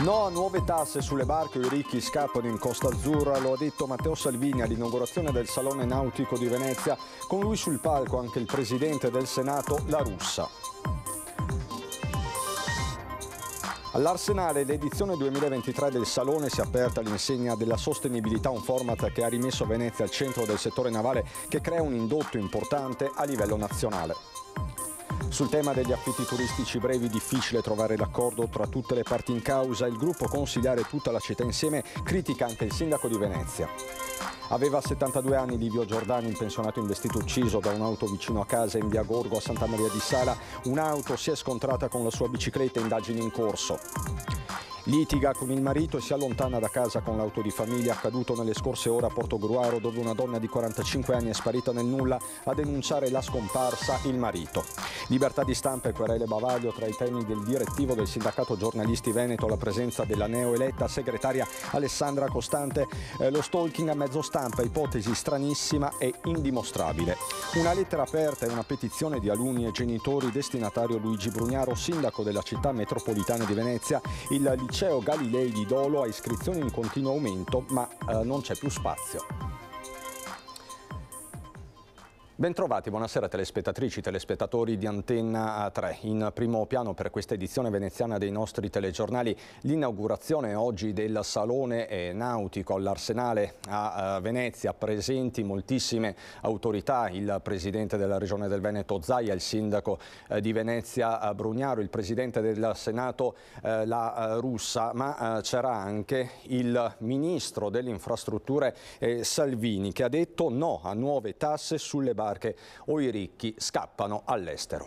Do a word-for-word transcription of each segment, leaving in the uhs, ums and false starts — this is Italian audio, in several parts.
No a nuove tasse sulle barche, i ricchi scappano in Costa Azzurra, lo ha detto Matteo Salvini all'inaugurazione del Salone Nautico di Venezia, con lui sul palco anche il Presidente del Senato La Russa. All'Arsenale l'edizione duemilaventitré del Salone si è aperta all'insegna della sostenibilità, un format che ha rimesso Venezia al centro del settore navale, che crea un indotto importante a livello nazionale. Sul tema degli affitti turistici brevi difficile trovare l'accordo tra tutte le parti in causa. Il gruppo consiliare Tutta la città insieme critica anche il sindaco di Venezia. Aveva settantadue anni Livio Giordani, un pensionato investito ucciso da un'auto vicino a casa in via Gorgo a Santa Maria di Sala. Un'auto si è scontrata con la sua bicicletta, indagini in corso. Litiga con il marito e si allontana da casa con l'auto di famiglia, accaduto nelle scorse ore a Portogruaro, dove una donna di quarantacinque anni è sparita nel nulla. A denunciare la scomparsa il marito. Libertà di stampa e querele bavaglio tra i temi del direttivo del sindacato giornalisti Veneto, la presenza della neoeletta segretaria Alessandra Costante, eh, lo stalking a mezzo stampa, ipotesi stranissima e indimostrabile. Una lettera aperta e una petizione di alunni e genitori, destinatario Luigi Brugnaro, sindaco della città metropolitana di Venezia. Il liceo Galilei di Dolo ha iscrizioni in continuo aumento, ma eh, non c'è più spazio. Bentrovati, buonasera telespettatrici, telespettatori di Antenna tre. In primo piano per questa edizione veneziana dei nostri telegiornali l'inaugurazione oggi del Salone Nautico all'Arsenale a Venezia, presenti moltissime autorità, il Presidente della Regione del Veneto Zaia, il Sindaco di Venezia Brugnaro, il Presidente del Senato La Russa, ma c'era anche il Ministro delle Infrastrutture Salvini, che ha detto no a nuove tasse sulle barche o i ricchi scappano all'estero.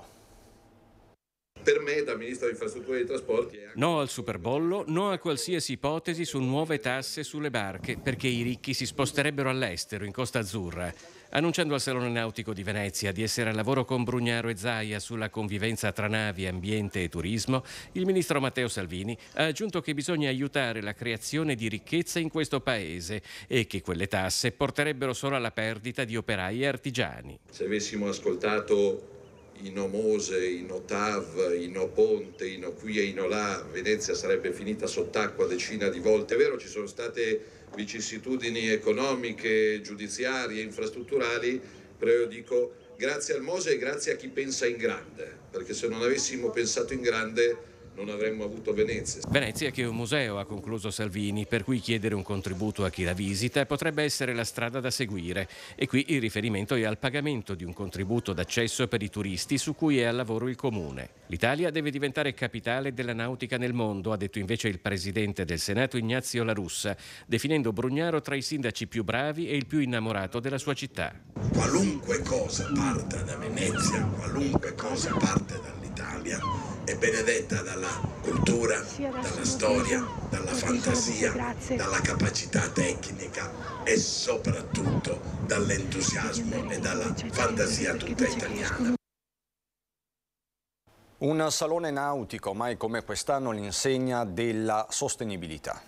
Per me, da Ministro delle Infrastrutture e dei Trasporti... È... No al superbollo, no a qualsiasi ipotesi su nuove tasse sulle barche, perché i ricchi si sposterebbero all'estero, in Costa Azzurra. Annunciando al Salone Nautico di Venezia di essere al lavoro con Brugnaro e Zaia sulla convivenza tra navi, ambiente e turismo, il ministro Matteo Salvini ha aggiunto che bisogna aiutare la creazione di ricchezza in questo paese e che quelle tasse porterebbero solo alla perdita di operai e artigiani. Se avessimo ascoltato i no Mose, i no Tav, i no Ponte, i no qui e i no là, Venezia sarebbe finita sott'acqua decina di volte. È vero, ci sono state vicissitudini economiche, giudiziarie, infrastrutturali, però io dico grazie al Mose e grazie a chi pensa in grande, perché se non avessimo pensato in grande non avremmo avuto Venezia. Venezia che è un museo, ha concluso Salvini, per cui chiedere un contributo a chi la visita potrebbe essere la strada da seguire. E qui il riferimento è al pagamento di un contributo d'accesso per i turisti su cui è al lavoro il Comune. L'Italia deve diventare capitale della nautica nel mondo, ha detto invece il Presidente del Senato Ignazio La Russa, definendo Brugnaro tra i sindaci più bravi e il più innamorato della sua città. Qualunque cosa parta da Venezia, qualunque cosa parte dall'Italia, è benedetta dalla cultura, dalla storia, dalla fantasia, dalla capacità tecnica e soprattutto dall'entusiasmo e dalla fantasia tutta italiana. Un salone nautico, mai come quest'anno, l'insegna della sostenibilità.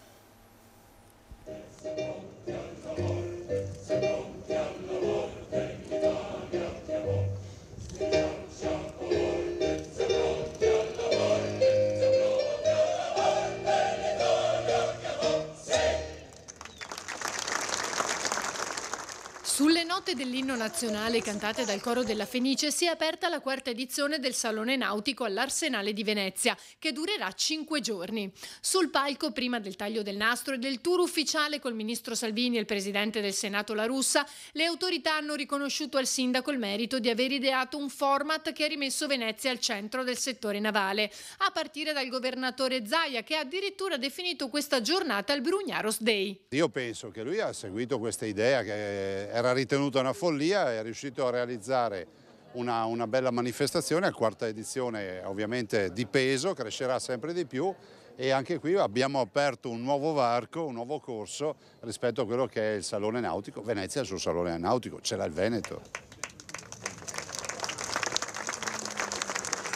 Sulle note dell'inno nazionale cantate dal coro della Fenice si è aperta la quarta edizione del Salone Nautico all'Arsenale di Venezia, che durerà cinque giorni. Sul palco, prima del taglio del nastro e del tour ufficiale col ministro Salvini e il presidente del Senato La Russa, le autorità hanno riconosciuto al sindaco il merito di aver ideato un format che ha rimesso Venezia al centro del settore navale, a partire dal governatore Zaia, che ha addirittura definito questa giornata il Brugnaro's Day. Io penso che lui ha seguito questa idea che era ritenuta una follia e è riuscito a realizzare una, una bella manifestazione, la quarta edizione ovviamente di peso, crescerà sempre di più e anche qui abbiamo aperto un nuovo varco, un nuovo corso rispetto a quello che è il Salone Nautico. Venezia è il suo Salone Nautico, ce l'ha il Veneto.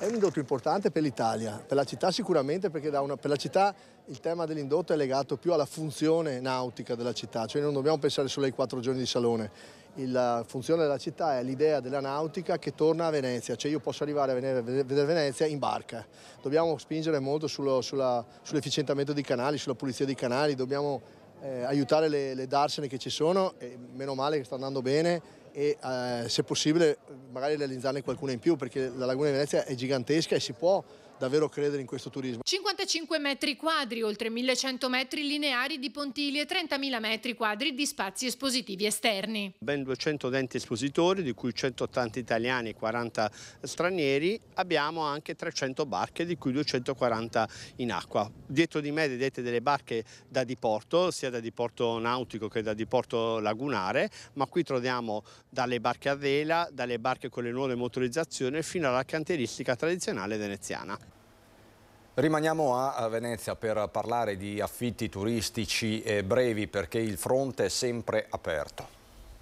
È un indotto importante per l'Italia, per la città sicuramente, perché da una, per la città il tema dell'indotto è legato più alla funzione nautica della città, cioè non dobbiamo pensare solo ai quattro giorni di Salone. La funzione della città è l'idea della nautica che torna a Venezia, cioè io posso arrivare a vedere Venezia in barca. Dobbiamo spingere molto sullo, sulla, sull'efficientamento dei canali, sulla pulizia dei canali, dobbiamo eh, aiutare le, le darsene che ci sono, e meno male che sta andando bene, e eh, se possibile magari realizzarne qualcuna in più, perché la Laguna di Venezia è gigantesca e si può davvero credere in questo turismo. cinquantacinque metri quadri, oltre millecento metri lineari di pontili e trentamila metri quadri di spazi espositivi esterni. Ben duecento denti espositori, di cui centottanta italiani e quaranta stranieri. Abbiamo anche trecento barche, di cui duecentoquaranta in acqua. Dietro di me vedete delle barche da diporto, sia da diporto nautico che da diporto lagunare, ma qui troviamo dalle barche a vela, dalle barche con le nuove motorizzazioni, fino alla cantieristica tradizionale veneziana. Rimaniamo a Venezia per parlare di affitti turistici brevi, perché il fronte è sempre aperto.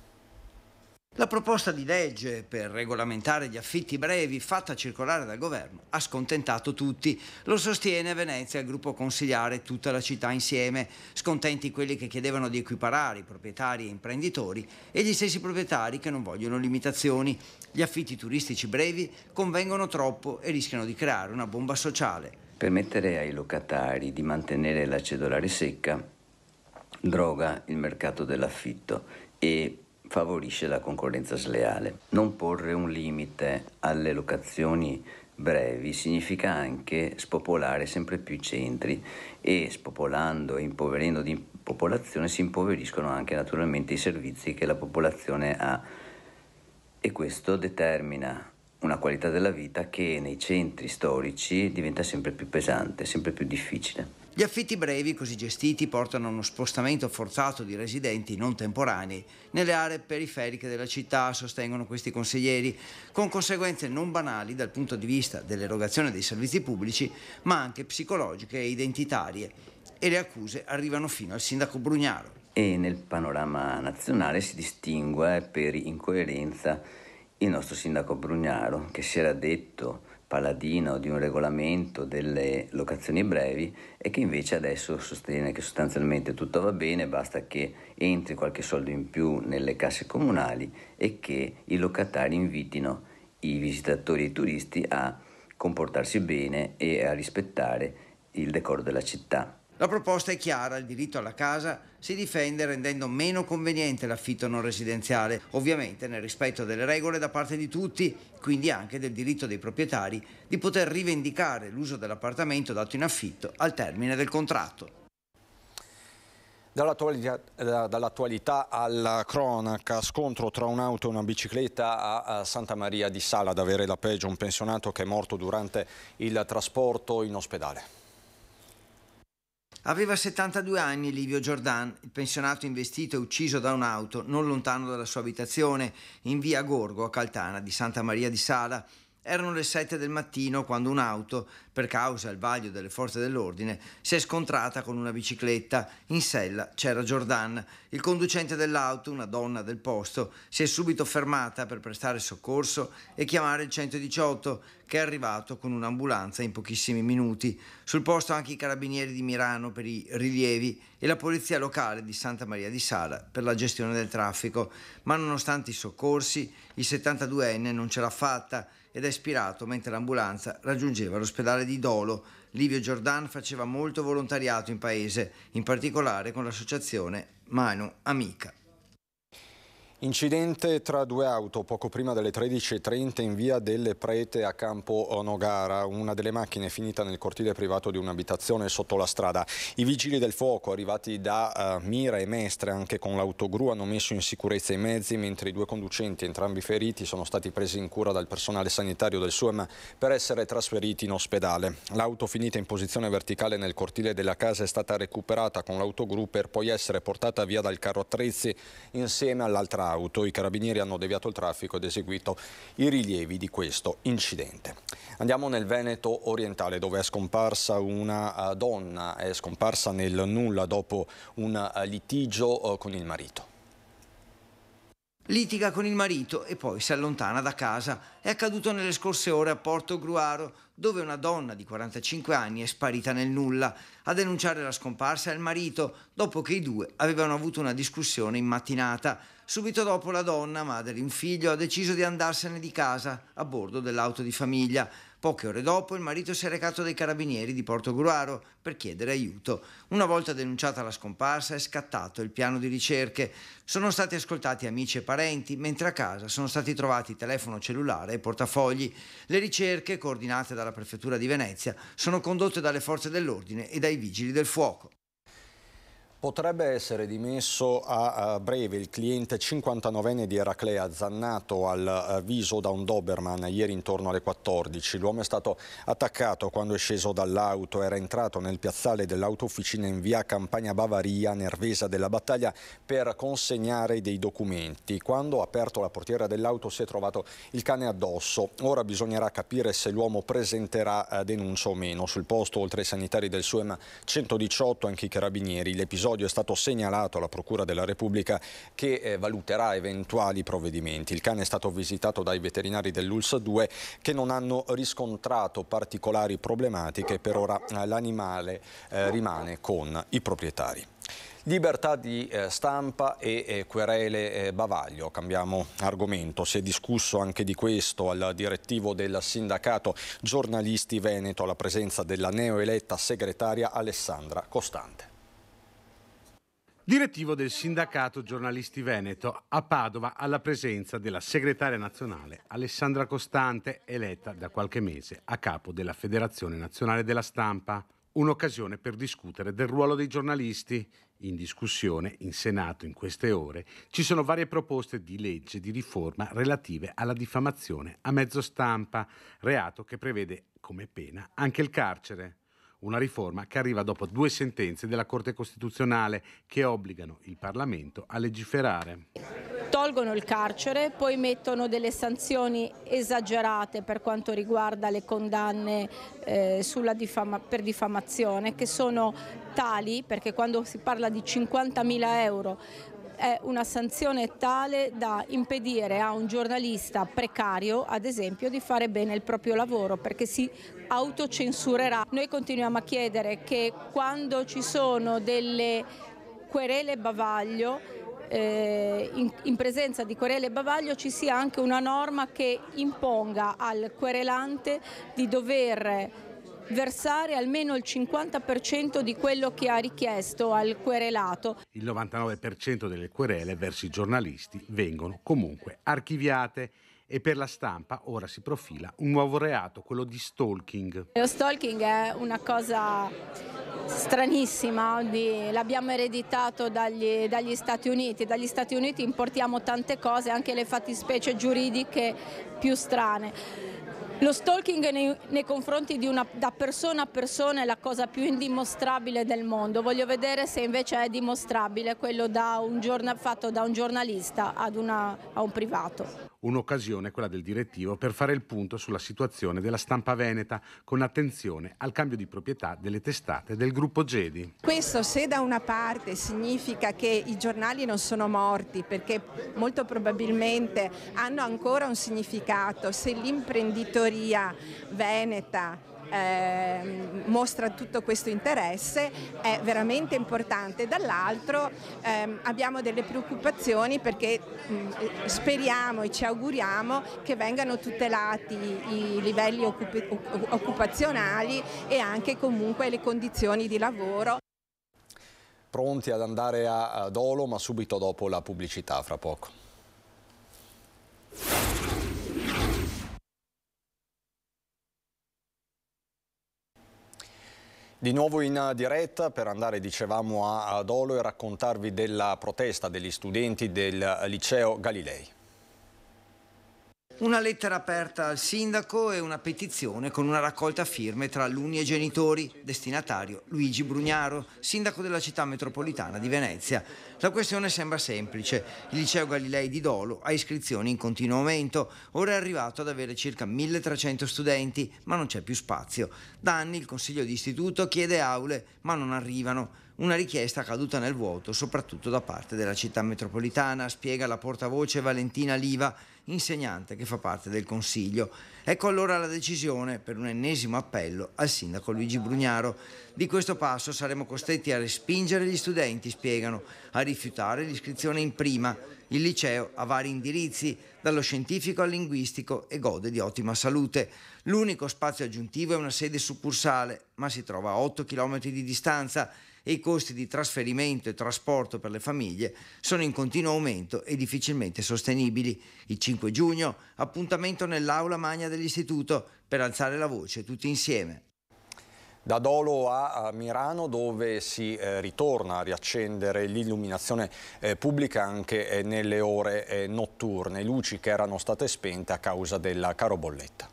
La proposta di legge per regolamentare gli affitti brevi fatta circolare dal governo ha scontentato tutti. Lo sostiene a Venezia il gruppo consigliare Tutta la città insieme. Scontenti quelli che chiedevano di equiparare i proprietari e imprenditori e gli stessi proprietari che non vogliono limitazioni. Gli affitti turistici brevi convengono troppo e rischiano di creare una bomba sociale. Permettere ai locatari di mantenere la cedolare secca droga il mercato dell'affitto e favorisce la concorrenza sleale. Non porre un limite alle locazioni brevi significa anche spopolare sempre più i centri, e spopolando e impoverendo di popolazione si impoveriscono anche naturalmente i servizi che la popolazione ha, e questo determina una qualità della vita che nei centri storici diventa sempre più pesante, sempre più difficile. Gli affitti brevi così gestiti portano a uno spostamento forzato di residenti non temporanei nelle aree periferiche della città, sostengono questi consiglieri, con conseguenze non banali dal punto di vista dell'erogazione dei servizi pubblici, ma anche psicologiche e identitarie. E le accuse arrivano fino al sindaco Brugnaro. E nel panorama nazionale si distingue per incoerenza il nostro sindaco Brugnaro, che si era detto paladino di un regolamento delle locazioni brevi e che invece adesso sostiene che sostanzialmente tutto va bene, basta che entri qualche soldo in più nelle casse comunali e che i locatari invitino i visitatori e i turisti a comportarsi bene e a rispettare il decoro della città. La proposta è chiara: il diritto alla casa si difende rendendo meno conveniente l'affitto non residenziale, ovviamente nel rispetto delle regole da parte di tutti, quindi anche del diritto dei proprietari di poter rivendicare l'uso dell'appartamento dato in affitto al termine del contratto. Dall'attualità, dall'attualità alla cronaca, scontro tra un'auto e una bicicletta a Santa Maria di Sala, ad avere la peggio un pensionato che è morto durante il trasporto in ospedale. Aveva settantadue anni Livio Giordan, il pensionato investito e ucciso da un'auto non lontano dalla sua abitazione in via Gorgo a Caltana di Santa Maria di Sala. Erano le sette del mattino quando un'auto, per causa del vaglio delle forze dell'ordine, si è scontrata con una bicicletta. In sella c'era Giordan. Il conducente dell'auto, una donna del posto, si è subito fermata per prestare soccorso e chiamare il centodiciotto, che è arrivato con un'ambulanza in pochissimi minuti. Sul posto anche i carabinieri di Mirano per i rilievi e la polizia locale di Santa Maria di Sala per la gestione del traffico. Ma nonostante i soccorsi, il settantaduenne non ce l'ha fatta ed è spirato mentre l'ambulanza raggiungeva l'ospedale di Dolo. Livio Giordan faceva molto volontariato in paese, in particolare con l'associazione Mano Amica. Incidente tra due auto poco prima delle tredici e trenta in via delle Prete a Campo Nogara. Una delle macchine è finita nel cortile privato di un'abitazione sotto la strada. I vigili del fuoco, arrivati da uh, Mira e Mestre anche con l'autogru, hanno messo in sicurezza i mezzi, mentre i due conducenti, entrambi feriti, sono stati presi in cura dal personale sanitario del S U E M per essere trasferiti in ospedale. L'auto finita in posizione verticale nel cortile della casa è stata recuperata con l'autogru per poi essere portata via dal carro attrezzi insieme all'altra auto. I carabinieri hanno deviato il traffico ed eseguito i rilievi di questo incidente. Andiamo nel Veneto orientale, dove è scomparsa una donna, è scomparsa nel nulla dopo un litigio con il marito. Litiga con il marito e poi si allontana da casa. È accaduto nelle scorse ore a Portogruaro, dove una donna di quarantacinque anni è sparita nel nulla. A denunciare la scomparsa è il marito, dopo che i due avevano avuto una discussione in mattinata. Subito dopo la donna, madre di un figlio, ha deciso di andarsene di casa a bordo dell'auto di famiglia. Poche ore dopo il marito si è recato dai carabinieri di Portogruaro per chiedere aiuto. Una volta denunciata la scomparsa è scattato il piano di ricerche. Sono stati ascoltati amici e parenti, mentre a casa sono stati trovati telefono cellulare e portafogli. Le ricerche, coordinate dalla Prefettura di Venezia, sono condotte dalle forze dell'ordine e dai vigili del fuoco. Potrebbe essere dimesso a breve il cliente cinquantanovenne di Eraclea, zannato al viso da un Doberman ieri intorno alle quattordici. L'uomo è stato attaccato quando è sceso dall'auto, era entrato nel piazzale dell'autofficina in via Campagna Bavaria, Nervesa della Battaglia, per consegnare dei documenti. Quando ha aperto la portiera dell'auto si è trovato il cane addosso. Ora bisognerà capire se l'uomo presenterà denuncia o meno. Sul posto, oltre ai sanitari del SUEM centodiciotto, anche i carabinieri. L'episodio è stato segnalato alla Procura della Repubblica, che eh, valuterà eventuali provvedimenti. Il cane è stato visitato dai veterinari dell'U L S S due che non hanno riscontrato particolari problematiche. Per ora eh, l'animale eh, rimane con i proprietari. Libertà di eh, stampa e eh, querele eh, bavaglio. Cambiamo argomento. Si è discusso anche di questo al direttivo del sindacato Giornalisti Veneto, alla presenza della neoeletta segretaria Alessandra Costante. Direttivo del sindacato Giornalisti Veneto a Padova, alla presenza della segretaria nazionale Alessandra Costante, eletta da qualche mese a capo della Federazione Nazionale della Stampa. Un'occasione per discutere del ruolo dei giornalisti. In discussione in Senato in queste ore ci sono varie proposte di legge di riforma relative alla diffamazione a mezzo stampa, reato che prevede come pena anche il carcere. Una riforma che arriva dopo due sentenze della Corte Costituzionale che obbligano il Parlamento a legiferare. Tolgono il carcere, poi mettono delle sanzioni esagerate per quanto riguarda le condanne eh, sulla diffama- per diffamazione, che sono tali, perché quando si parla di cinquantamila euro è una sanzione tale da impedire a un giornalista precario, ad esempio, di fare bene il proprio lavoro, perché si autocensurerà. Noi continuiamo a chiedere che quando ci sono delle querele bavaglio, eh, in, in presenza di querele bavaglio, ci sia anche una norma che imponga al querelante di dover versare almeno il cinquanta per cento di quello che ha richiesto al querelato. Il novantanove per cento delle querele verso i giornalisti vengono comunque archiviate e per la stampa ora si profila un nuovo reato, quello di stalking. Lo stalking è una cosa stranissima, l'abbiamo ereditato dagli, dagli Stati Uniti. Dagli Stati Uniti importiamo tante cose, anche le fattispecie giuridiche più strane. Lo stalking nei, nei confronti di una, da persona a persona è la cosa più indimostrabile del mondo. Voglio vedere se invece è dimostrabile quello da un giorna, fatto da un giornalista ad una, a un privato. Un'occasione, quella del direttivo, per fare il punto sulla situazione della stampa veneta, con attenzione al cambio di proprietà delle testate del gruppo Gedi. Questo, se da una parte significa che i giornali non sono morti, perché molto probabilmente hanno ancora un significato, se l'imprenditoria veneta Eh, mostra tutto questo interesse, è veramente importante. Dall'altro ehm, abbiamo delle preoccupazioni perché mh, speriamo e ci auguriamo che vengano tutelati i livelli occup- occupazionali e anche comunque le condizioni di lavoro. Pronti ad andare a Dolo, ma subito dopo la pubblicità, fra poco. Di nuovo in diretta per andare, dicevamo, a Dolo e raccontarvi della protesta degli studenti del liceo Galilei. Una lettera aperta al sindaco e una petizione con una raccolta firme tra alunni e genitori. Destinatario Luigi Brugnaro, sindaco della città metropolitana di Venezia. La questione sembra semplice. Il liceo Galilei di Dolo ha iscrizioni in continuo aumento. Ora è arrivato ad avere circa milletrecento studenti, ma non c'è più spazio. Da anni il consiglio di istituto chiede aule, ma non arrivano. una richiesta caduta nel vuoto soprattutto da parte della città metropolitana, spiega la portavoce Valentina Liva, insegnante che fa parte del Consiglio. Ecco allora la decisione per un ennesimo appello al sindaco Luigi Brugnaro. Di questo passo saremo costretti a respingere gli studenti, spiegano, a rifiutare l'iscrizione in prima. Il liceo ha vari indirizzi, dallo scientifico al linguistico, e gode di ottima salute. L'unico spazio aggiuntivo è una sede succursale, ma si trova a otto chilometri di distanza e i costi di trasferimento e trasporto per le famiglie sono in continuo aumento e difficilmente sostenibili. Il cinque giugno, appuntamento nell'aula magna dell'istituto per alzare la voce tutti insieme. Da Dolo a Mirano, dove si eh, ritorna a riaccendere l'illuminazione eh, pubblica anche eh, nelle ore eh, notturne, luci che erano state spente a causa della caro bolletta.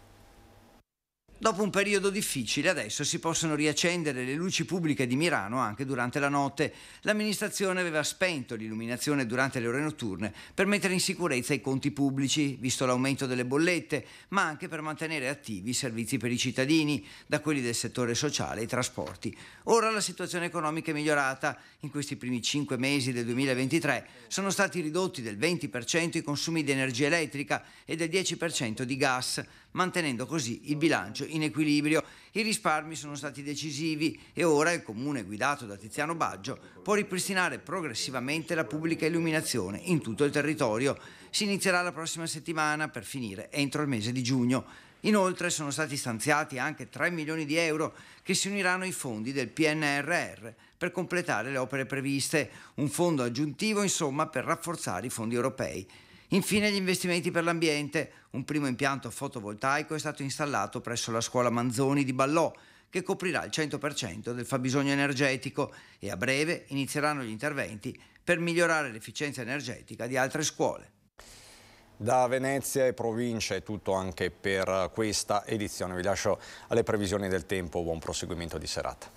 Dopo un periodo difficile, adesso si possono riaccendere le luci pubbliche di Mirano anche durante la notte. L'amministrazione aveva spento l'illuminazione durante le ore notturne per mettere in sicurezza i conti pubblici, visto l'aumento delle bollette, ma anche per mantenere attivi i servizi per i cittadini, da quelli del settore sociale ai trasporti. Ora la situazione economica è migliorata. In questi primi cinque mesi del duemilaventitré sono stati ridotti del venti per cento i consumi di energia elettrica e del dieci per cento di gas, mantenendo così il bilancio in equilibrio. I risparmi sono stati decisivi e ora il comune guidato da Tiziano Baggio può ripristinare progressivamente la pubblica illuminazione in tutto il territorio. Si inizierà la prossima settimana per finire entro il mese di giugno. Inoltre sono stati stanziati anche tre milioni di euro che si uniranno ai fondi del P N R R per completare le opere previste, un fondo aggiuntivo insomma per rafforzare i fondi europei. Infine gli investimenti per l'ambiente. Un primo impianto fotovoltaico è stato installato presso la scuola Manzoni di Ballò, che coprirà il cento per cento del fabbisogno energetico, e a breve inizieranno gli interventi per migliorare l'efficienza energetica di altre scuole. Da Venezia e provincia è tutto anche per questa edizione. Vi lascio alle previsioni del tempo. Buon proseguimento di serata.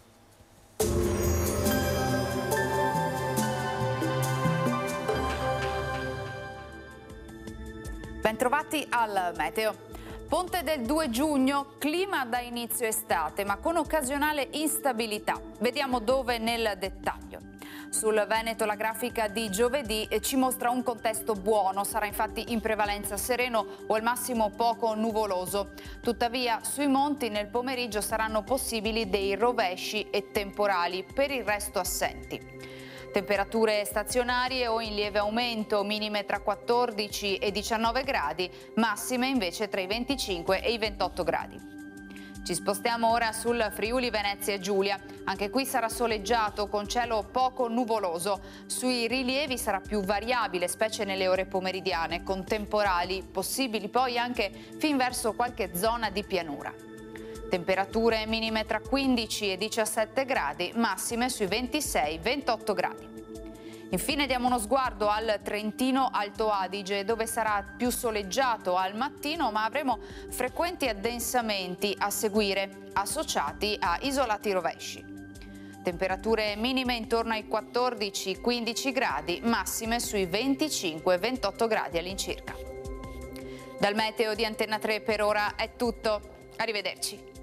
Bentrovati al meteo. Ponte del due giugno, clima da inizio estate ma con occasionale instabilità. Vediamo dove nel dettaglio. Sul Veneto la grafica di giovedì ci mostra un contesto buono, sarà infatti in prevalenza sereno o al massimo poco nuvoloso. Tuttavia sui monti nel pomeriggio saranno possibili dei rovesci e temporali, per il resto assenti. Temperature stazionarie o in lieve aumento, minime tra quattordici e diciannove gradi, massime invece tra i venticinque e i ventotto gradi. Ci spostiamo ora sul Friuli Venezia Giulia. Anche qui sarà soleggiato con cielo poco nuvoloso. Sui rilievi sarà più variabile, specie nelle ore pomeridiane, con temporali possibili poi anche fin verso qualche zona di pianura. Temperature minime tra quindici e diciassette gradi, massime sui ventisei ventotto gradi. Infine diamo uno sguardo al Trentino Alto Adige, dove sarà più soleggiato al mattino, ma avremo frequenti addensamenti a seguire, associati a isolati rovesci. Temperature minime intorno ai quattordici quindici gradi, massime sui venticinque ventotto gradi all'incirca. Dal meteo di Antenna tre per ora è tutto. Arrivederci.